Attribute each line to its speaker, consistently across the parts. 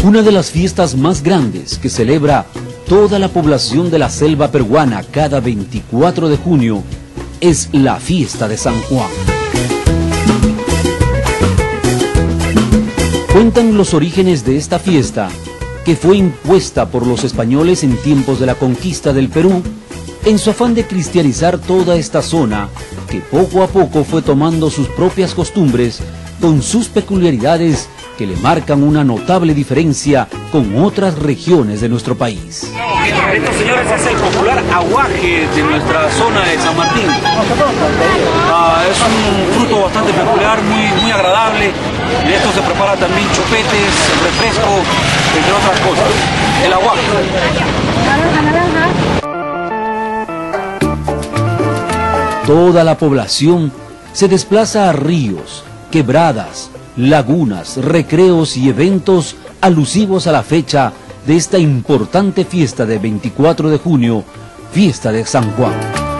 Speaker 1: Una de las fiestas más grandes que celebra toda la población de la selva peruana cada 24 de junio es la fiesta de San Juan. Cuentan los orígenes de esta fiesta, que fue impuesta por los españoles en tiempos de la conquista del Perú, en su afán de cristianizar toda esta zona, que poco a poco fue tomando sus propias costumbres, con sus peculiaridades que le marcan una notable diferencia con otras regiones de nuestro país.
Speaker 2: Estos señores es el popular aguaje de nuestra zona de San Martín. Es un fruto bastante peculiar, muy agradable. De esto se prepara también chupetes, refresco, entre otras cosas. El aguaje.
Speaker 1: Toda la población se desplaza a ríos, quebradas, lagunas, recreos y eventos alusivos a la fecha de esta importante fiesta de 24 de junio, fiesta de San Juan.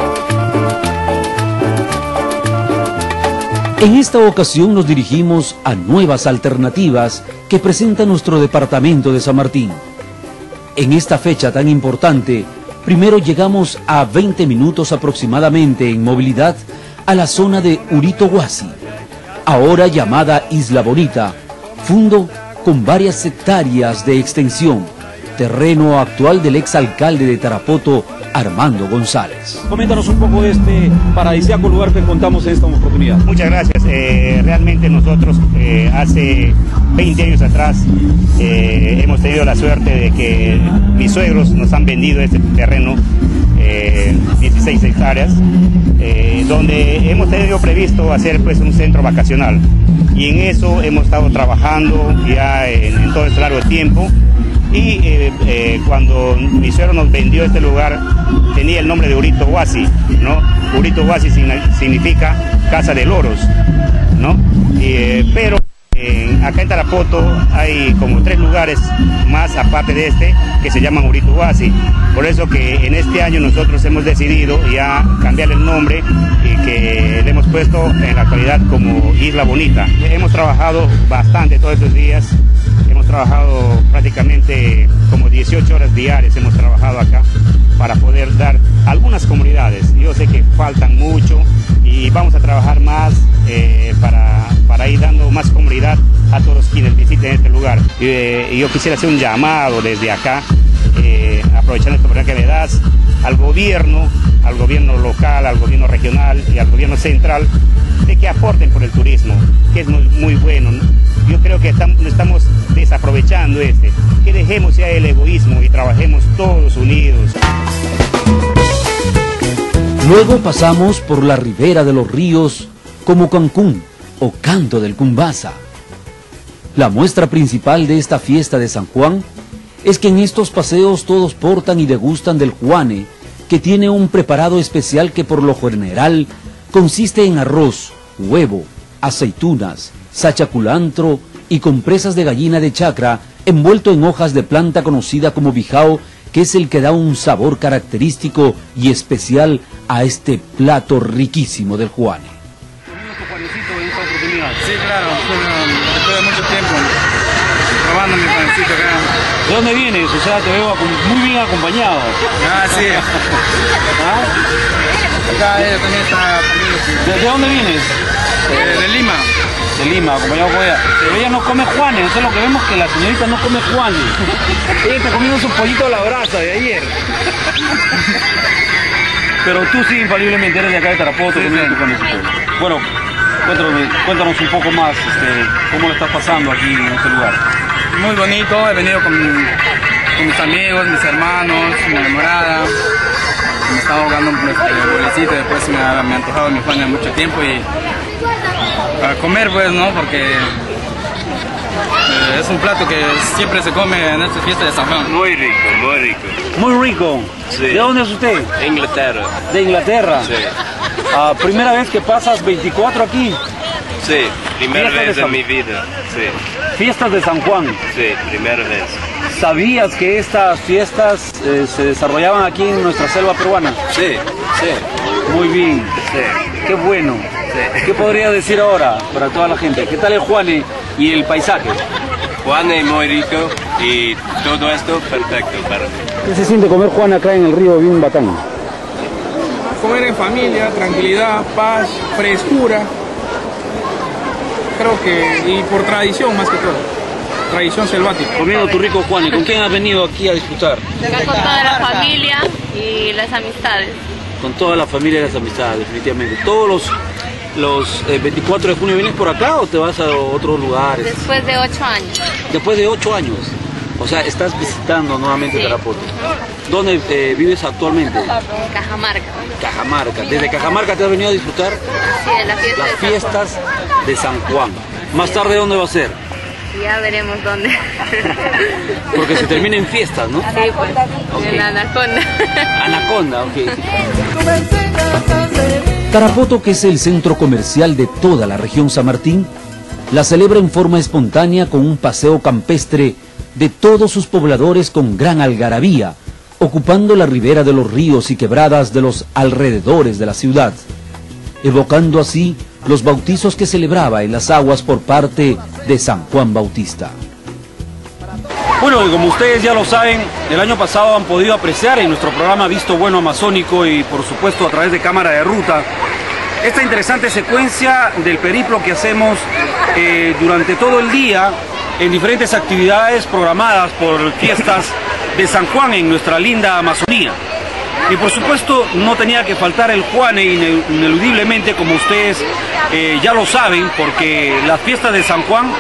Speaker 1: En esta ocasión nos dirigimos a nuevas alternativas que presenta nuestro departamento de San Martín. En esta fecha tan importante, primero llegamos a 20 minutos aproximadamente en movilidad a la zona de Urito Huasi, ahora llamada Isla Bonita, fundo con varias hectáreas de extensión, terreno actual del exalcalde de Tarapoto, Armando González.
Speaker 2: Coméntanos un poco de este paradisíaco lugar que contamos en esta oportunidad.
Speaker 3: Muchas gracias. Realmente nosotros hace 20 años atrás hemos tenido la suerte de que mis suegros nos han vendido este terreno, 16 hectáreas, donde hemos tenido previsto hacer pues un centro vacacional, y en eso hemos estado trabajando ya en todo este largo tiempo. Y cuando mi suegro nos vendió este lugar, tenía el nombre de Urito Huasi, ¿no? Urito Huasi significa casa de loros, ¿no? Pero acá en Tarapoto hay como 3 lugares más aparte de este que se llaman Urito Huasi. Por eso que en este año nosotros hemos decidido ya cambiarle el nombre y que le hemos puesto en la actualidad como Isla Bonita. Hemos trabajado bastante todos estos días. Hemos trabajado prácticamente como 18 horas diarias, hemos trabajado acá para poder dar algunas comunidades. Yo sé que faltan mucho y vamos a trabajar más para ir dando más comunidad a todos quienes visiten este lugar. Yo quisiera hacer un llamado desde acá, aprovechando esta oportunidad que me das, al gobierno local, al gobierno regional y al gobierno central, de que aporten por el turismo, que es muy bueno, ¿no? Yo creo que estamos desaprovechando que dejemos ya el egoísmo y trabajemos todos unidos.
Speaker 1: Luego pasamos por la ribera de los ríos como Cancún o Canto del Cumbasa. La muestra principal de esta fiesta de San Juan es que en estos paseos todos portan y degustan del juane, que tiene un preparado especial que por lo general consiste en arroz, huevo, aceitunas, sachaculantro y compresas de gallina de chacra envuelto en hojas de planta conocida como bijao, que es el que da un sabor característico y especial a este plato riquísimo del juane.
Speaker 4: Sí, claro, después de mucho tiempo probando mi panecito acá.
Speaker 2: ¿De dónde vienes? O sea, te veo muy bien acompañado.
Speaker 4: Sí. Acá ella también está conmigo.
Speaker 2: ¿De dónde vienes?
Speaker 4: De Lima.
Speaker 2: De Lima, acompañado con ella. Pero ella no come juanes, eso es lo que vemos, que la señorita no come juanes. Ella está comiendo su pollito a la brasa de ayer. Pero tú sí, infaliblemente, eres de acá de Tarapoto, comiendo tu panecito. Bueno, cuéntanos un poco más, cómo lo estás pasando aquí en este lugar.
Speaker 4: Muy bonito, he venido con mis amigos, mis hermanos, mi enamorada. Me estaba ahogando un bolecito, después me ha antojado mi juan mucho tiempo y para comer pues, ¿no? Porque es un plato que siempre se come en esta fiesta de San Juan.
Speaker 5: Muy rico, muy rico.
Speaker 2: Muy rico.
Speaker 5: Sí.
Speaker 2: ¿De dónde es usted?
Speaker 5: De Inglaterra.
Speaker 2: ¿De Inglaterra?
Speaker 5: Sí.
Speaker 2: ¿Primera vez que pasas 24 aquí?
Speaker 5: Sí, primera
Speaker 2: Fiesta
Speaker 5: vez
Speaker 2: de
Speaker 5: en
Speaker 2: San-
Speaker 5: mi vida. Sí,
Speaker 2: Fiestas de San Juan.
Speaker 5: sí, primera vez.
Speaker 2: ¿Sabías que estas fiestas se desarrollaban aquí en nuestra selva peruana?
Speaker 5: Sí, sí,
Speaker 2: Muy bien.
Speaker 5: sí.
Speaker 2: Qué bueno.
Speaker 5: Sí.
Speaker 2: ¿Qué podría decir ahora para toda la gente? ¿Qué tal el juane y el paisaje?
Speaker 5: Juana es muy rico y todo esto perfecto para mí.
Speaker 1: ¿Qué se siente comer Juan acá en el río bien bacán?
Speaker 4: Comer en familia, tranquilidad, paz, frescura. Creo que, y por tradición más que todo, tradición selvática.
Speaker 2: Comiendo tu rico Juan, ¿y con quién has venido aquí a disfrutar?
Speaker 6: Acá con toda la familia y las amistades.
Speaker 2: Con toda la familia y las amistades, definitivamente. ¿Todos los 24 de junio vienes por acá o te vas a otros lugares?
Speaker 6: Después de 8 años.
Speaker 2: Después de 8 años. O sea, estás visitando nuevamente
Speaker 6: Sí.
Speaker 2: Tarapoto. ¿Dónde vives actualmente?
Speaker 6: Cajamarca.
Speaker 2: Cajamarca. ¿Desde Cajamarca te has venido a disfrutar
Speaker 6: Sí, de la fiesta
Speaker 2: las
Speaker 6: de San
Speaker 2: fiestas de San Juan? Más tarde, ¿dónde va a ser?
Speaker 6: Juan. Ya veremos dónde.
Speaker 2: Porque se termina en fiestas, ¿no?
Speaker 6: Sí, pues, en la Anaconda.
Speaker 2: Anaconda, ok.
Speaker 1: Tarapoto, que es el centro comercial de toda la región San Martín, la celebra en forma espontánea con un paseo campestre de todos sus pobladores con gran algarabía, ocupando la ribera de los ríos y quebradas de los alrededores de la ciudad, evocando así los bautizos que celebraba en las aguas por parte de San Juan Bautista.
Speaker 2: Bueno, y como ustedes ya lo saben, el año pasado han podido apreciar en nuestro programa Visto Bueno Amazónico y por supuesto a través de cámara de ruta esta interesante secuencia del periplo que hacemos durante todo el día en diferentes actividades programadas por fiestas de San Juan en nuestra linda Amazonía. Y por supuesto no tenía que faltar el Juane ineludiblemente, como ustedes ya lo saben, porque las fiestas de San Juan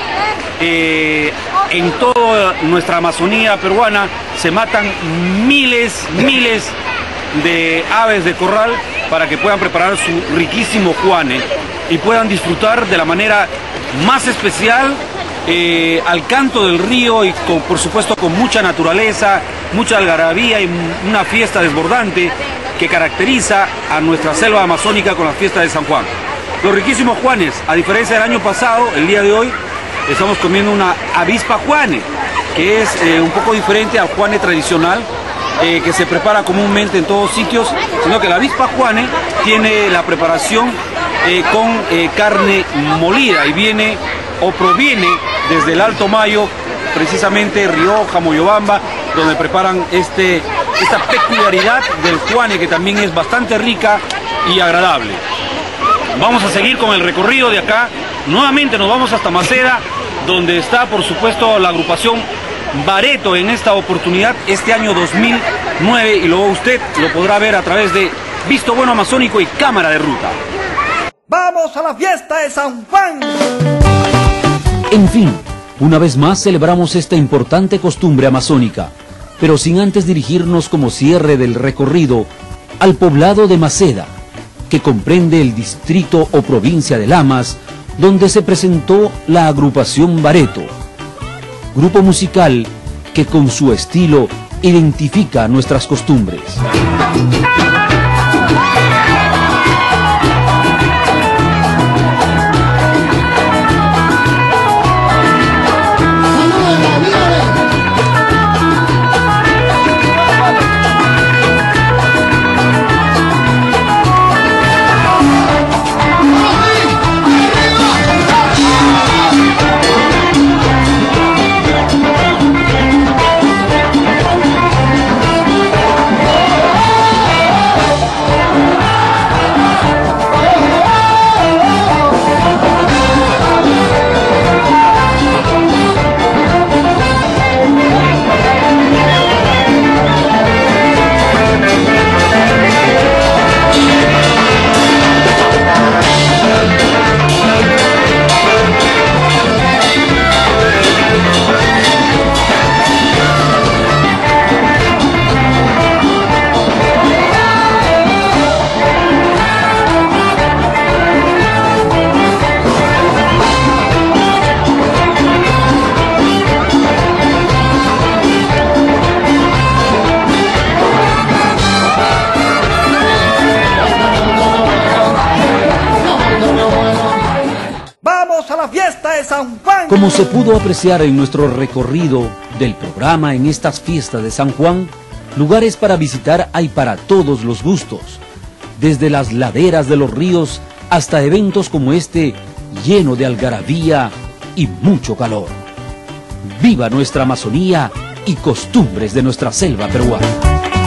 Speaker 2: en toda nuestra Amazonía peruana se matan miles de aves de corral para que puedan preparar su riquísimo Juane y puedan disfrutar de la manera más especial al canto del río y por supuesto con mucha naturaleza, mucha algarabía y una fiesta desbordante que caracteriza a nuestra selva amazónica con la fiesta de San Juan. Los riquísimos Juanes, a diferencia del año pasado, el día de hoy estamos comiendo una avispa Juane, que es un poco diferente al Juane tradicional que se prepara comúnmente en todos sitios, sino que la avispa Juane tiene la preparación con carne molida y viene o proviene desde el Alto Mayo, precisamente Rioja, Moyobamba, donde preparan esta peculiaridad del Juane, que también es bastante rica y agradable. Vamos a seguir con el recorrido de acá. Nuevamente nos vamos hasta Maceda, donde está por supuesto la agrupación Bareto en esta oportunidad, este año 2009, y luego usted lo podrá ver a través de Visto Bueno Amazónico y Cámara de Ruta.
Speaker 7: ¡Vamos a la fiesta de San Juan!
Speaker 1: En fin, una vez más celebramos esta importante costumbre amazónica, pero sin antes dirigirnos como cierre del recorrido al poblado de Maceda, que comprende el distrito o provincia de Lamas, donde se presentó la agrupación Bareto, grupo musical que con su estilo identifica nuestras costumbres.
Speaker 7: ¡Vamos a la fiesta de San Juan!
Speaker 1: Como se pudo apreciar en nuestro recorrido del programa en estas fiestas de San Juan, lugares para visitar hay para todos los gustos, desde las laderas de los ríos hasta eventos como este lleno de algarabía y mucho calor. Viva nuestra Amazonía y costumbres de nuestra selva peruana.